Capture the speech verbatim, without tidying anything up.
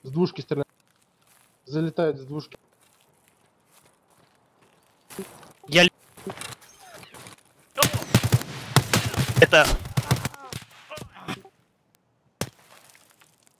С двушки стреляют. Залетают с двушки. Я... Это...